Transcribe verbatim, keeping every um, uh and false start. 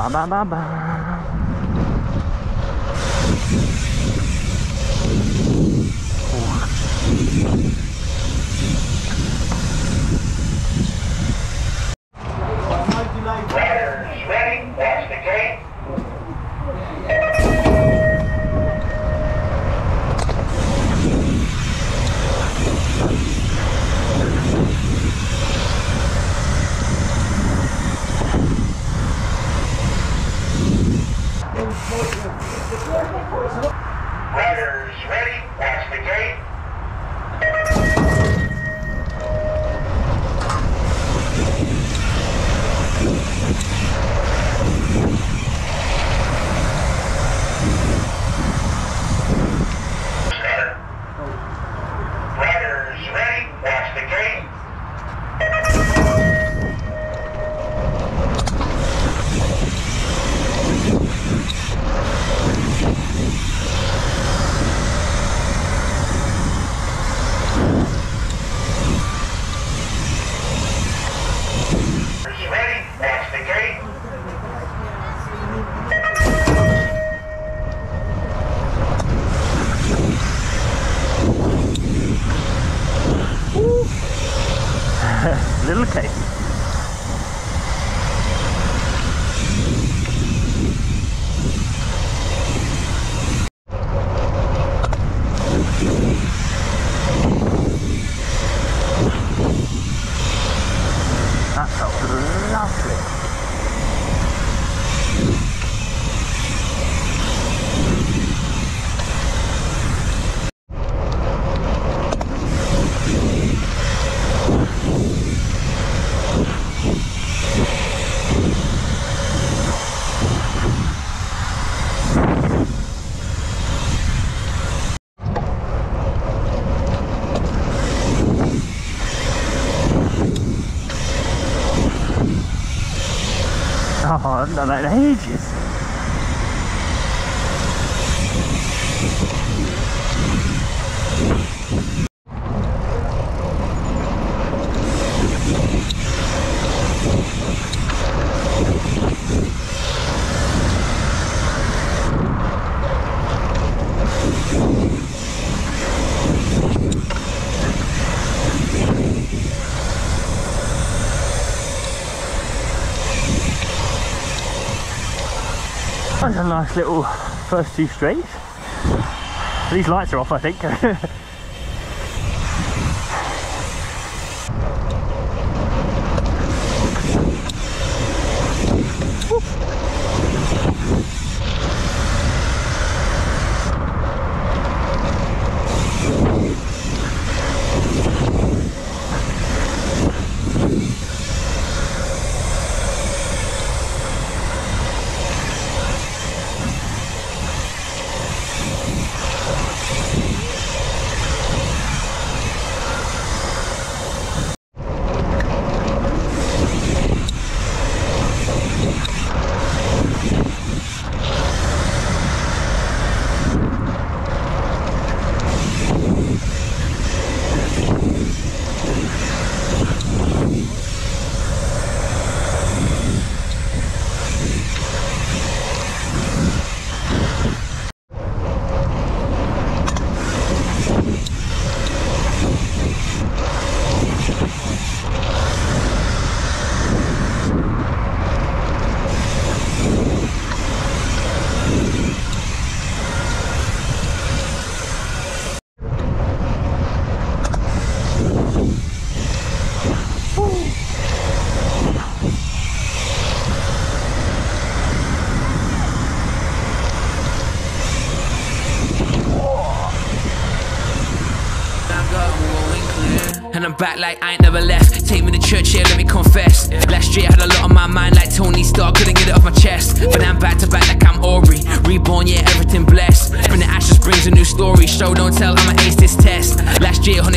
ba ba ba ba. Riders ready, watch the gate. Riders ready, watch the gate. Riders ready, watch the gate. Ready, watch the gate. Little case. That felt lovely. Oh, I haven't done that in ages. That's a nice little first two straights. These lights are off, I think. And I'm back like I ain't never left. Take me to church, yeah, let me confess. Last year I had a lot on my mind like Tony Stark, couldn't get it off my chest. But now I'm back to back like I'm Aubrey. Reborn, yeah, everything blessed. From the ashes brings a new story. Show, don't tell, I'ma ace this test. Last year